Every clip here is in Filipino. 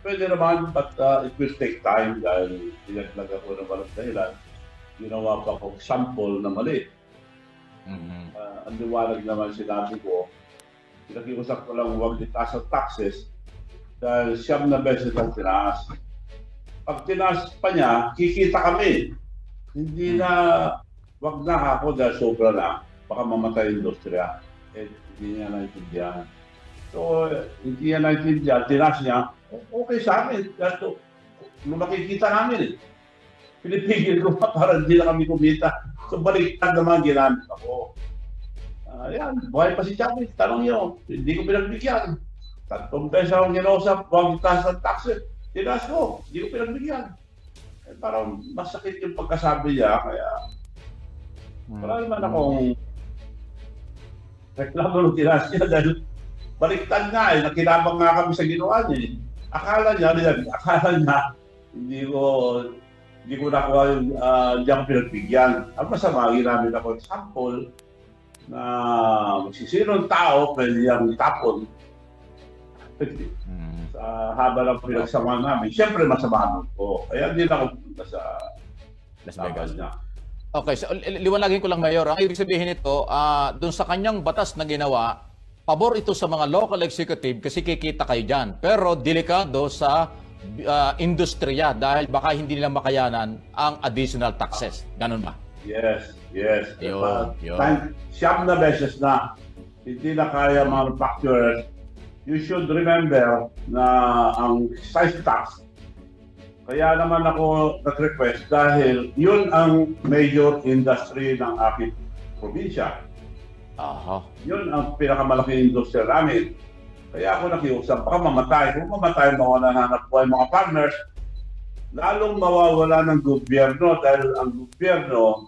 Pwede naman, but it will take time dahil pinaglag ako ng walang dahilan. Ginawa pa akong sample na mali. Ang liwanag naman sinabi ko, pinakiusap ko lang huwag itaas ang taxes dahil 7 na beses ang tinaas. Pag tinaas pa niya, kikita kami. Hindi na, wag na ako dahil sobra na. Baka mamatay yung industriya. Hindi niya naintindihan. So, hindi niya naintindihan. Tinaas niya, okay sa amin. Dahil nung makikita namin pinipigil ko pa para hindi na kami kumita. So, baliktad naman ginamit ako. Ayan, buhay pa si Chavit. Tanong niyo, hindi ko pinagbigyan. 3 beses akong ginausap, huwag itaas ang taxes. Tinaas ko, hindi ko pinagbigyan. Parang masakit yung pagkasabi niya, kaya wala naman akong reklamo nung tinaas niya dahil baliktad nga nakinabang nga kami sa ginawa niya. Akala niya, hindi ko nakuha yung hindi ako pinagbigyan. Ang masama, ginamit ako ng sample na magsisinong tao pwede niyang itapon sa haba ng pinagsama namin. Siyempre, masama ko. Kaya hindi na ako punta sa Las Vegas niya. Okay, so liwanagin ko lang, Mayor. Ang ibig sabihin nito, doon sa kanyang batas na ginawa, pabor ito sa mga local executive kasi kikita kayo dyan. Pero delikado sa industriya dahil baka hindi nila makayanan ang additional taxes. Ganun ba? Yes. Yun. 7 na beses na hindi na kaya manufacturers. You should remember na ang excise tax, kaya naman ako nag-request dahil yun ang major industry ng aking probinsya. Yun ang pinakamalaking industriya namin. Kaya ako nakiusap, baka mamatay. Kung mamatay mo na hanap buhay mga partners, lalong mawawala ng gobyerno dahil ang gobyerno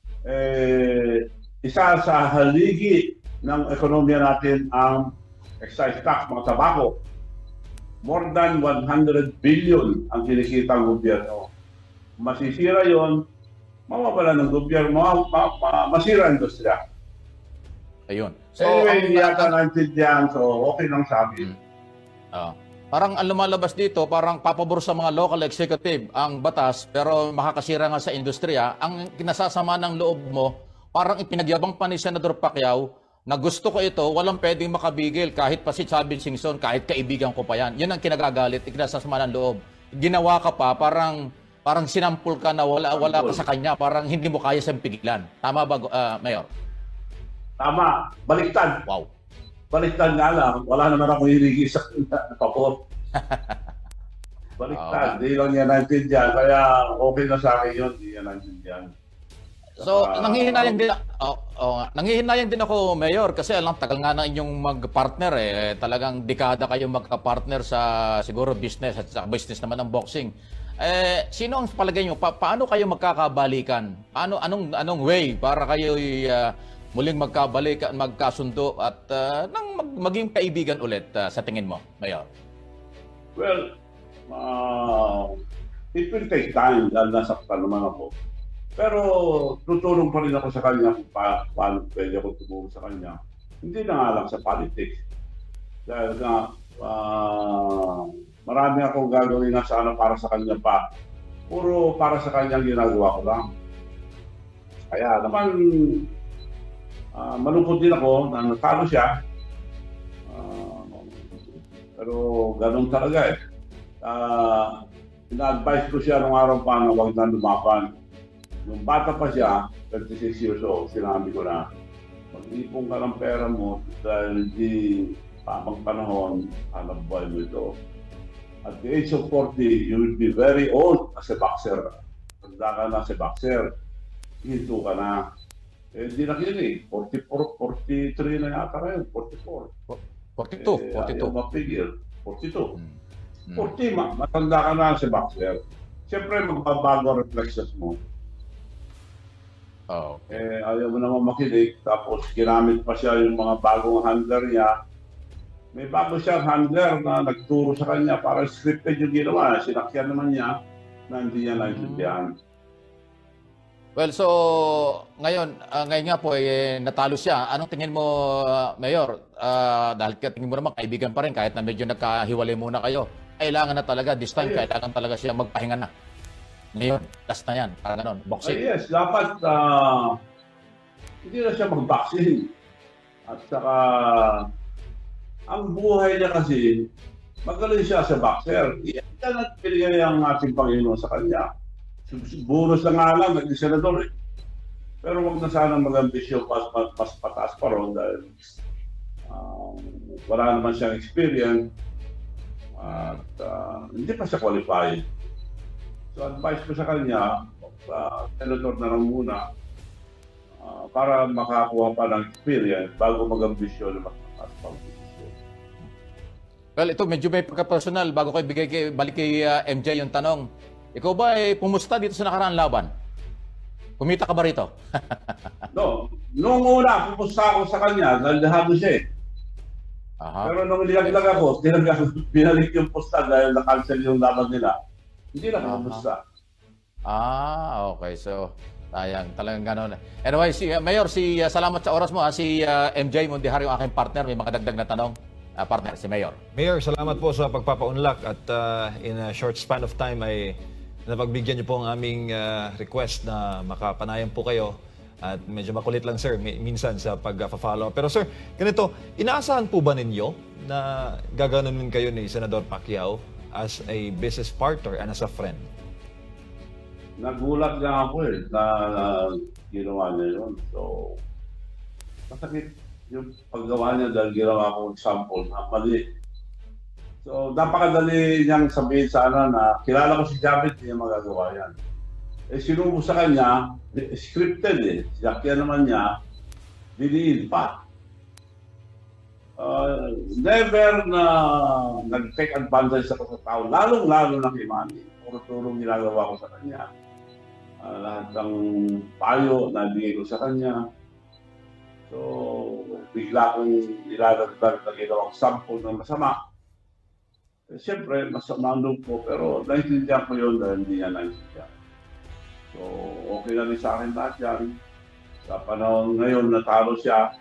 isa sa haligi ng ekonomiya natin ang excise tax, mga tabako. More than 100 billion ang kinikita ng gobyerno. Masisira yon, mawawala ng gobyerno, masira ang industriya. Ayun. So, anyway, hindi yata naintindihan, so okay lang sa amin. Parang ang lumalabas dito, parang papabor sa mga local executive ang batas, pero makakasira nga sa industriya. Ang kinasasama ng loob mo, parang ipinagyabang pa ni Senador Pacquiao na gusto ko ito, walang pwedeng makabigil kahit pa si Chavit Singson, kahit kaibigan ko pa yan. Yan ang kinagagalit, kinasasama ng loob. Ginawa ka pa, parang sinampul ka na wala ka sa kanya, parang hindi mo kaya siyang pigilan. Tama ba, Mayor? Tama, baliktad. Wow. Baliktad nga lang, wala naman ako hinigi sa papot. Baliktad, di lang niya naintindihan, kaya okay na sa akin yun, di niya naintindihan. So, nanghihinayang din ako, Mayor, kasi alam, tagal nga na inyong mag-partner talagang dekada kayong magka-partner sa siguro business at sa business naman ng boxing. Sino ang palagay nyo? Paano kayo magkakabalikan? Anong way para kayo muling magkabalikan, magkasundo at maging kaibigan ulit sa tingin mo, Mayor? Well, it will take time dahil nasaktan naman ako. Pero tutulong pa rin ako sa kanya kung paano pwede ako tumulong sa kanya. Hindi na nga lang sa politics. Dahil nga, marami akong gagawin na sana para sa kanya pa. Puro para sa kanya ginagawa ko lang. Kaya naman, malungkot din ako na natalo siya. Pero ganun talaga ina-advise ko siya nung araw pa na huwag na lumaban. Nung bata pa siya, 36 years old, sinabi ko na, mag-ipon ka ng pera mo dahil di tamang panahon, hanap buhay mo ito. At the age of 40, you will be very old as a boxer. Tanda ka na as a boxer, hinto ka na. Hindi na kini, 44, 43 na yata ngayon, 44. 42. Ayaw mapigil, 42. 40, matanda ka na as a boxer. Siyempre, magbabago ang reflexes mo. Okay. Ayaw mo naman makinig, tapos ginamit pa siya yung mga bagong handler niya. May bago siyang handler na nagturo sa kanya para scripted yung ginawa. Sinakyan naman niya na hindi niya naintindihan. Well, so ngayon nga po natalo siya. Anong tingin mo, Mayor? Dahil tingin mo naman kaibigan pa rin kahit na medyo nagkahiwalay muna kayo. kailangan na talaga, this time, Yes. kailangan talaga siya magpahinga na. Ngayon, last na yan, parang ganon, boxing. Yes, dapat hindi na siya mag-boxing. At saka, ang buhay niya kasi, magaling siya sa boxer. Yan at pinigay ang ating Panginoon sa kanya. Bonus na nga lang, naging senador eh. Pero wag na sana mag-ambisyon mas pataas pa ron dahil wala naman siyang experience at hindi pa siya qualified. So advice ko sa kanya, senador na lang muna para makakuha pa ng experience bago mag-ambisyon na mas pataas pa ang posisyon. Well, ito medyo may pagka-personal. Bago ko balik kay MJ yung tanong. Ikaw ba pumusta dito sa nakaraang laban? Kumita ka ba rito? No. Noong una, pumusta ako sa kanya dahil dahado siya eh. Aha. Pero nung nilaglag ako, binalik yung pusta dahil na-cancel yung laban nila. Hindi na pumusta. Okay. So, sayang. Talagang gano'n. Anyway, Mayor, salamat sa oras mo. Si MJ Mundihar, yung aking partner. May mga dagdag na tanong. Partner, si Mayor. Mayor, salamat po sa pagpapaunlak at in a short span of time ay napagbigyan niyo po ang aming request na makapanayan po kayo at medyo makulit lang sir minsan sa pag-follow. Pero sir, ganito, inaasahan po ba ninyo na gaganunin kayo ni Senador Pacquiao as a business partner and as a friend? Nagulat nga ako eh na ginawa niya yun. So, masakit yung paggawa niya dahil ginawa ko example na mali. So, napakadali niyang sabihin sana na kilala ko si Chavit, hindi niya magagawa yan. Sinubo sa kanya, scripted eh. Sinakyan naman niya, diniin pa. Never na nag-take advantage sa pagkatao, lalong-lalo na kay Manny. Puro-turong ginagawa ko sa kanya. Lahat ng payo na bigay ko sa kanya. So, bigla kong ilalagdag na ginawang sample ng masama. Siyempre, masama po, pero naintindihan ko yun dahil hindi niya naintindihan. So, okay na rin sa akin lahat yan. Sa panahon ngayon, natalo siya.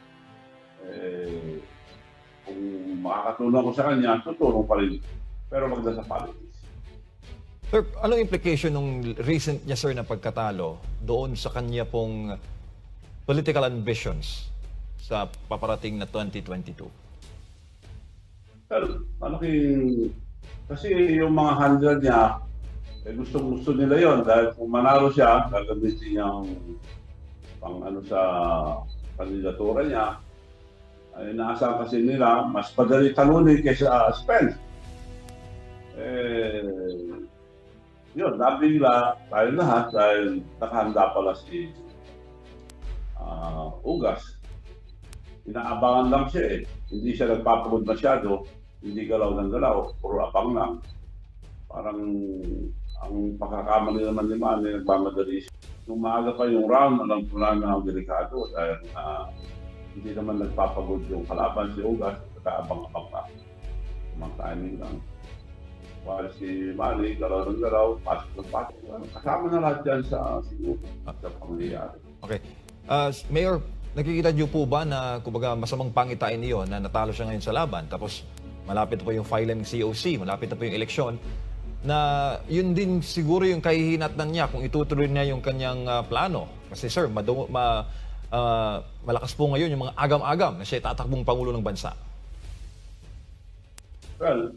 Kung makakatulong ko sa kanya, tutulong pa rin. Pero magda sa politics. Sir, anong implication ng recent niya, sir, na pagkatalo doon sa kanya pong political ambitions sa paparating na 2022? Pero, kasi yung mga handler niya, gusto nila yon dahil kung manalo siya, gagamitin niyang pang sa kandidatura niya, ay naasahan kasi nila, mas padali talunin kaysa Spence. Yun, nabigla tayo lahat dahil nakahanda pala si Ugas. Inaabangan lang siya eh. Hindi siya nagpapagod masyado. Hindi galaw ng galaw, puro abang lang. Parang ang pagkakamali naman ni Manny, nagmamadali siya. Nung maaga pa yung round, alam ko lang na delikado dahil hindi naman nagpapagod yung kalaban si Ugas, nagkaabang-abang lang. Kumang timing lang. While si Manny, galaw ng galaw, pasok ng pasok. Kasama na lahat yan sa siguro sa pangyayari. Okay. Mayor, nakikita niyo po ba na kumbaga masamang pangitain niyo na natalo siya ngayon sa laban tapos malapit po yung file ng COC, malapit na po yung eleksyon, na yun din siguro yung kahihinatnan niya kung itutuloy niya yung kanyang plano. Kasi sir, malakas po ngayon yung mga agam-agam na siya tatakbong Pangulo ng bansa. Well,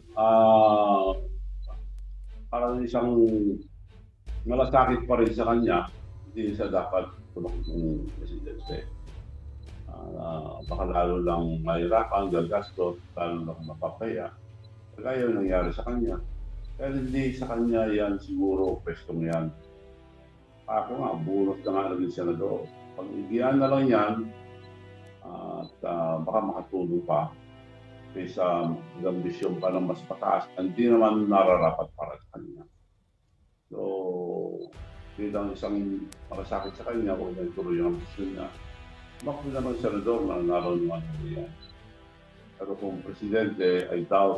parang isang malasakit pa rin sa kanya, hindi siya dapat tumakbong presidente. Baka lalo lang mahirapan, gagastos, lalo lang mapapaya. Kaya yung nangyari sa kanya. Kaya hindi sa kanya yan siguro pwestong yan. Ako nga, bunot na nga naging senador. Pag igiyan na lang yan, at baka makatulong pa kaysa ambisyon pa ng mas pataas, hindi naman nararapat para sa kanya. So, bilang isang makasakit sa kanya kung nagtuloy yung ambisyon niya, makapag naman senador na naroon naman yan. Pero kung presidente, I doubt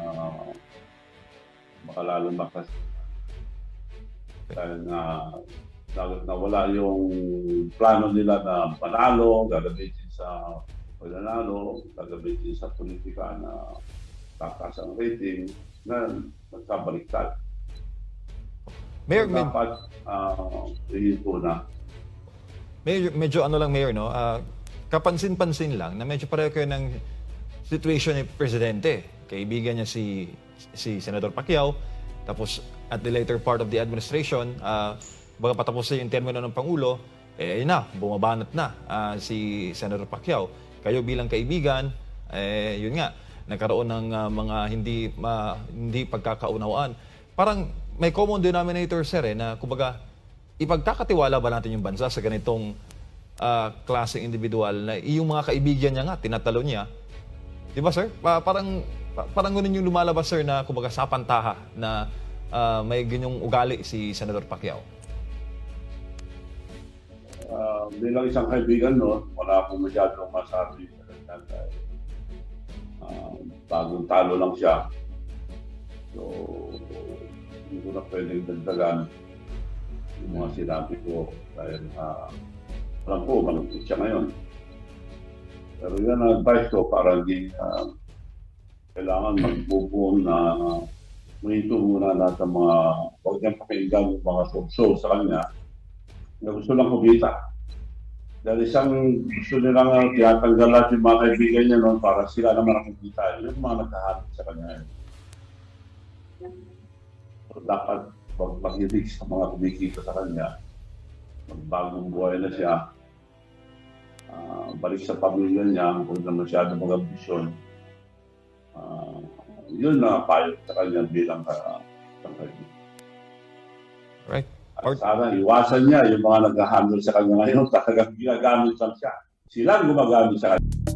makalalong makas. Dahil na wala yung plano nila na manalo, gagamitin sa pagdanalo, gagamitin sa politika na tataas ang rating, na magsabaliktad. Mayor, So, dapat ihinto na. medyo ano lang, Mayor, no? Kapansin-pansin lang na medyo pareho kayo ng situation ni Presidente. Kaibigan niya si Senador Pacquiao. Tapos, at the later part of the administration, baga patapos na yung termino ng Pangulo, ayun na, bumabanat na si Senator Pacquiao. Kayo bilang kaibigan, yun nga, nagkaroon ng mga hindi pagkakaunawaan. Parang may common denominator, sir, na kumbaga, ipagkakatiwala ba natin yung bansa sa ganitong klaseng individual na yung mga kaibigan niya nga, tinatalo niya. Di ba, sir? Parang ganun yung lumalabas, sir, na kumbaga sapantaha na may ganyong ugali si Senator Pacquiao. Bilang isang kaibigan, no, wala akong masyadong masabi sa kanya dahil bagong talo lang siya. So, hindi ko na pwedeng dagdagan yung mga sinabi ko dahil alam ko, malungkot siya ngayon. Pero yan ang advice ko para hindi kailangan mag-move na huminto muna lahat ng mga huwag niyang pakinggan yung mga so sa kanya na gusto lang kumita. Dahil isang gusto nilang tinatanggal lahat yung mga kaibigan niya noon para sila naman ang kumita. Yung mga nagkahanap sa kanya. So dapat pag-ibig sa mga kumikita sa kanya, magbagong buhay na siya, balik sa pamilya niya, huwag na masyado mag-ambisyon. Yun na payo sa kanya bilang kaibigan. Right. At sana iwasan niya yung mga nag-handle sa kanya ngayon, talagang ginagamit lang siya. Silang gumagamit sa kanya.